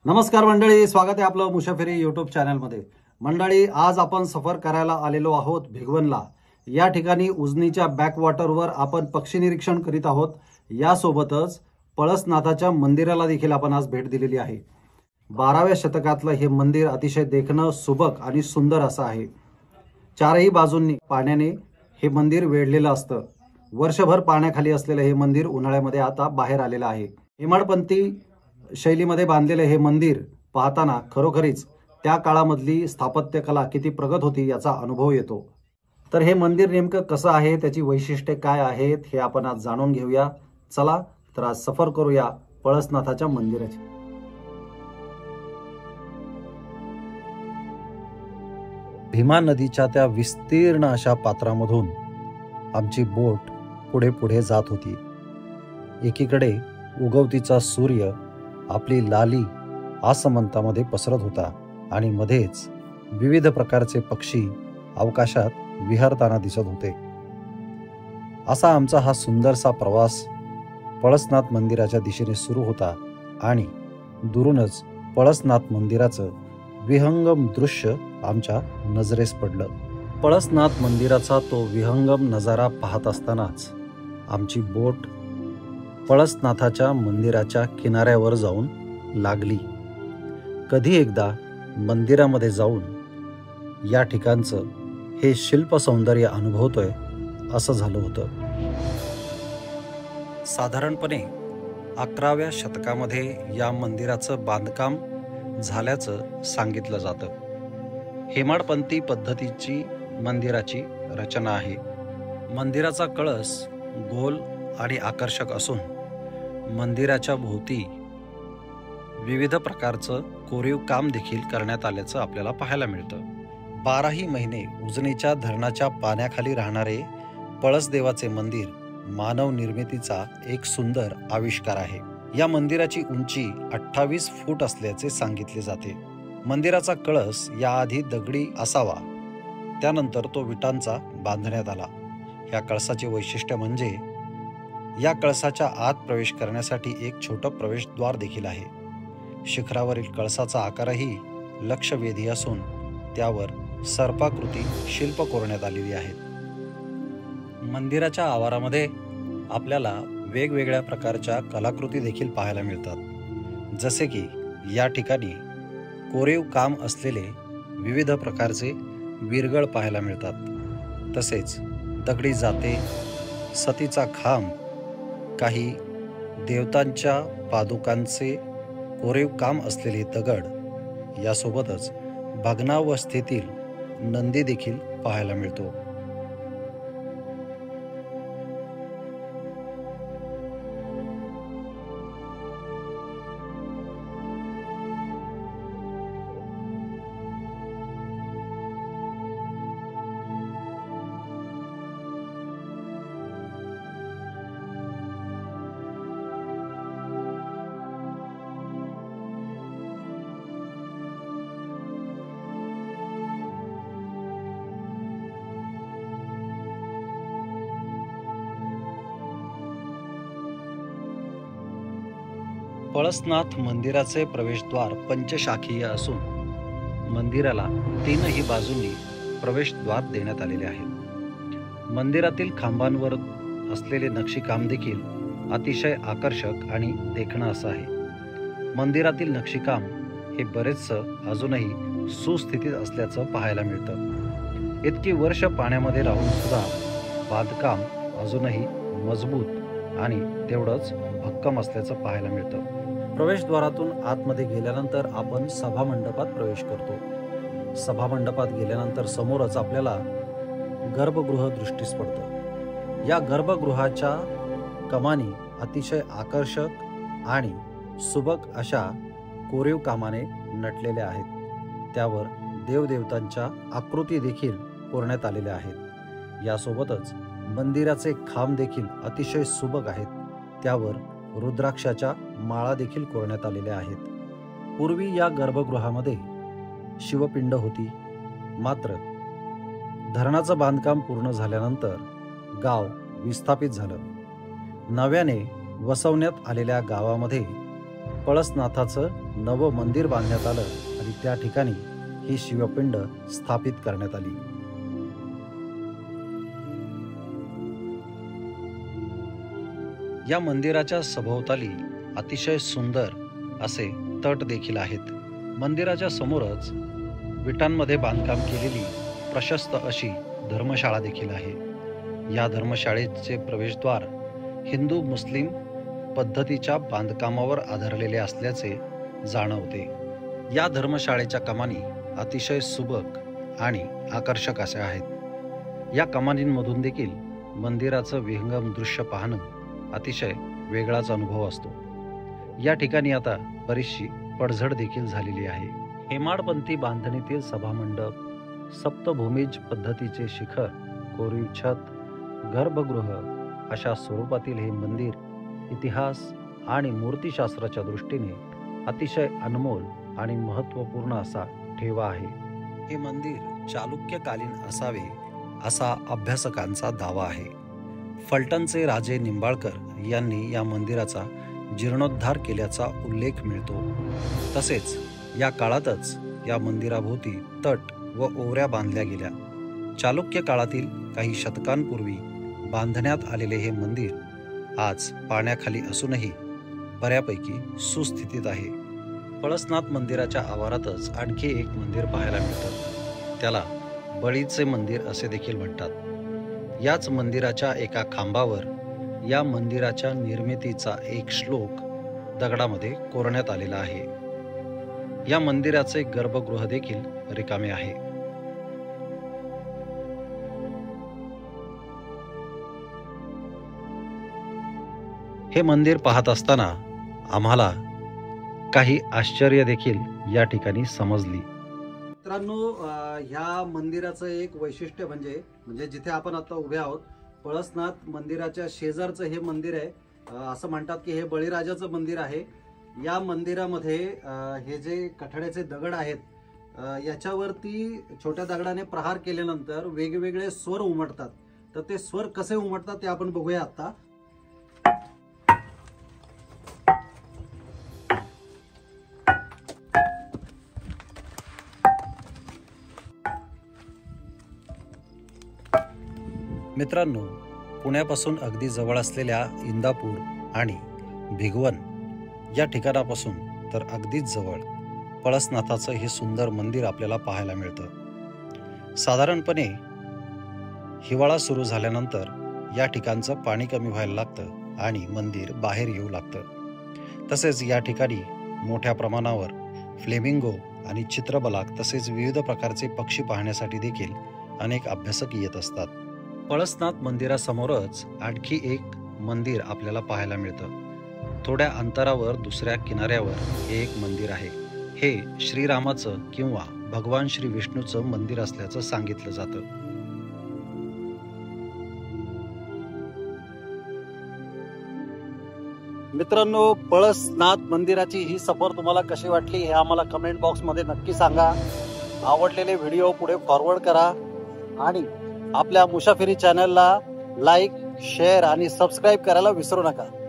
नमस्कार मंडळी, स्वागत आहे आपलं मुसाफिरी यूट्यूब चॅनलमध्ये। मंडळी, आज आपण सफर करायला आलेलो आहोत भिगवणला। या ठिकाणी उजनीच्या बॅकवॉटरवर आपण पक्षी निरीक्षण करीत आहोत। यासोबतच पळसनाथाच्या मंदिराला देखील आपण आज भेट दिलेली आहे। 12व्या शतकातलं हे मंदिर अतिशय देखणं सुबक आणि सुंदर असं आहे। चारही बाजूंनी पाण्याने हे मंदिर वेढलेलं असतं। वर्षभर पाण्याखाली असलेलं हे मंदिर उन्हाळ्यामध्ये आता बाहेर आलेलं आहे। हेमाडपंथी शैलीमध्ये बांधलेले हे मंदिर पाहताना खरोखरीच त्या काळामधली स्थापत्यकला किती प्रगत होती याचा अनुभव येतो। तर हे मंदिर नेमकं कसं आहे, त्याची वैशिष्ट्ये काय आहेत हे आपण आज जाणून घेऊया। चला तर आज सफर करूया पळसनाथाच्या मंदिराची। भीमा नदीच्या त्या विस्तीर्ण अशा पात्रामधून आमची बोट पुढे पुढे जात होती। एकीकडे उगवतीचा सूर्य आपली लाली आसमंतामध्ये पसरत होता आणि मध्येच विविध प्रकारचे पक्षी अवकाशात विहरताना दिसत होते। असा आमचा हा सुंदरसा प्रवास पळसनाथ मंदिराच्या दिशेने सुरू होता आणि दुरूनच पळसनाथ मंदिराचं विहंगम दृश्य आमच्या नजरेस पडलं। पळसनाथ मंदिराचा तो विहंगम नजारा पाहत असतानाच आमची बोट पळसनाथाच्या मंदिराच्या किनाऱ्यावर जाऊन लागली। कधी एकदा मंदिरामध्ये जाऊन या ठिकाणचं हे शिल्प सौंदर्य अनुभवतोय असं झालं होतं। साधारणपणे 11व्या शतकामध्ये या मंदिराचं बांधकाम झाल्याचं सांगितलं जातं। हेमाडपंथी पद्धतीची मंदिराची रचना आहे। मंदिराचा कळस गोल आणि आकर्षक असून मंदिराच्या भोवती विविध प्रकारचं कोरीव काम देखील करण्यात आल्याचं आपल्याला पाहायला मिळतं। 12ही महिने उजनीच्या धरणाच्या पाण्याखाली राहणारे पळसदेवाचे मंदिर मानव निर्मितीचा एक सुंदर आविष्कार आहे। या मंदिराची उंची 28 फूट असल्याचे सांगितले जाते। मंदिराचा कळस याआधी दगडी असावा, त्यानंतर तो विटांचा बांधण्यात आला। या कळसाचे वैशिष्ट्य म्हणजे या कळसाच्या आत प्रवेश करण्यासाठी एक छोटं प्रवेशद्वार देखील आहे। शिखरावरील कळसाचा आकारही लक्षवेधी असून त्यावर सर्पाकृती शिल्प कोरण्यात आलेली आहेत। मंदिराच्या आवारामध्ये आपल्याला वेगवेगळ्या प्रकारच्या कलाकृती देखील पाहायला मिळतात, जसे की या ठिकाणी कोरीव काम असलेले विविध प्रकारचे विरगळ पाहायला मिळतात। तसेच दगडी जाते, सतीचा खांब, काही देवतांच्या पादुकांचे कोरीव काम असलेले दगड, यासोबतच भग्नावस्थेतील नंदी देखील पाहायला मिळतो। पळसनाथ मंदिराचे प्रवेशद्वार पंचशाखीय असून मंदिराला तीनही बाजूंनी प्रवेशद्वार देण्यात आलेले आहेत। मंदिरातील खांबांवर असलेले नक्षीकाम देखील अतिशय आकर्षक आणि देखणं असं आहे। मंदिरातील नक्षीकाम हे बरेचसं अजूनही सुस्थितीत असल्याचं पाहायला मिळतं। इतकी वर्ष पाण्यामध्ये राहून सुद्धा बांधकाम अजूनही मजबूत आणि तेवढंच भक्कम असल्याचं पाहायला मिळतं। प्रवेशद्वारातून आतमध्ये गेल्यानंतर आपण सभामंडपात प्रवेश करतो। सभामंडपात गेल्यानंतर समोरच आपल्याला गर्भगृह दृष्टीस पडतं। या गर्भगृहाच्या कमानी अतिशय आकर्षक आणि सुबक अशा कोरीव कामाने नटलेल्या आहेत। त्यावर देवदेवतांच्या आकृती देखील कोरण्यात आलेल्या आहेत। यासोबतच मंदिराचे खांब देखील अतिशय सुबक आहेत। त्यावर रुद्राक्षाच्या माळा देखील कोरण्यात आलेल्या आहेत। पूर्वी या गर्भगृहामध्ये शिवपिंड होती, मात्र धरणाचं बांधकाम पूर्ण झाल्यानंतर गाव विस्थापित झालं। नव्याने वसवण्यात आलेल्या गावामध्ये पळसनाथाचं नवं मंदिर बांधण्यात आलं आणि त्या ठिकाणी ही शिवपिंड स्थापित करण्यात आली। या मंदिराच्या सभोवताली अतिशय सुंदर असे तट देखील आहेत। मंदिराच्या समोरच विटांमध्ये बांधकाम केलेली प्रशस्त अशी धर्मशाळा देखील आहे। या धर्मशाळेचे प्रवेशद्वार हिंदू मुस्लिम पद्धतीच्या बांधकामावर आधारलेले असल्याचे जाणवते। या धर्मशाळेच्या कमानी अतिशय सुबक आणि आकर्षक अशा आहेत। या कमानींमधून देखील मंदिराचं विहंगम दृश्य पाहणं अतिशय वेगळाच अनुभव असतो। या ठिकाणी आता बरीचशी पडझड देखील झालेली आहे। हेमाडपंथी बांधणीतील सभामंडप, सप्तभूमिज पद्धतीचे शिखर, कोरीव छत, गर्भगृह अशा स्वरूपातील हे मंदिर इतिहास आणि मूर्तिशास्त्राच्या दृष्टीने अतिशय अनमोल आणि महत्त्वपूर्ण असा ठेवा आहे। हे मंदिर चालुक्यकालीन असावे असा अभ्यासकांचा दावा आहे। फलटणचे राजे निंबाळकर यांनी या मंदिराचा जीर्णोद्धार केल्याचा उल्लेख मिळतो। तसेच या काळातच या मंदिराभोवती तट व ओवऱ्या बांधल्या गेल्या। चालुक्य काळातील काही शतकांपूर्वी बांधण्यात आलेले हे मंदिर आज पाण्याखाली असूनही बऱ्यापैकी सुस्थितीत आहे। पळसनाथ मंदिराच्या आवारातच आणखी एक मंदिर पाहायला मिळतं। त्याला बळीचे मंदिर असे देखील म्हणतात। याच मंदिराच्या एका खांबावर या मंदिराच्या निर्मितीचा एक श्लोक दगडामध्ये कोरण्यात आलेला आहे। या मंदिराचे गर्भगृह देखील रिकामे आहे। हे मंदिर पाहत असताना आम्हाला काही आश्चर्य देखील या ठिकाणी समजली। मित्रांनो, ह्या मंदिराचं एक वैशिष्ट्य म्हणजे जिथे आपण आता उभे आहोत, पळसनाथ मंदिराच्या शेजारचं हे मंदिर आहे। असं म्हणतात की हे बळीराजाचं मंदिर आहे। या मंदिरामध्ये हे जे कठड्याचे दगड आहेत, याच्यावरती छोट्या दगडाने प्रहार केल्यानंतर वेगवेगळे स्वर उमटतात। तर ते स्वर कसे उमटतात ते आपण बघूया आता। मित्रांनो, पुण्यापासून अगदी जवळ असलेल्या इंदापूर आणि भिगवण या ठिकाणापासून तर अगदीच जवळ पळसनाथाचं हे सुंदर मंदिर आपल्याला पाहायला मिळतं। साधारणपणे हिवाळा सुरू झाल्यानंतर या ठिकाणचं पाणी कमी व्हायला लागतं आणि मंदिर बाहेर येऊ लागतं। तसेच या ठिकाणी मोठ्या प्रमाणावर फ्लेमिंगो आणि चित्रबलाक तसेच विविध प्रकारचे पक्षी पाहण्यासाठी देखील अनेक अभ्यासक येत असतात। पळसनाथ मंदिरासमोरच आणखी एक मंदिर आपल्याला पाहायला मिळतं। थोड्या अंतरावर दुसऱ्या किनाऱ्यावर हे एक मंदिर आहे। हे श्रीरामाचं किंवा भगवान श्री विष्णूचं मंदिर असल्याचं सांगितलं जातं। मित्रांनो, पळसनाथ मंदिराची ही सफर तुम्हाला कशी वाटली हे आम्हाला कमेंट बॉक्समध्ये नक्की सांगा। आवडलेले व्हिडिओ पुढे फॉरवर्ड करा आणि आपल्या मुसाफिरी चॅनलला लाईक, शेअर आणि सबस्क्राईब करायला विसरू नका।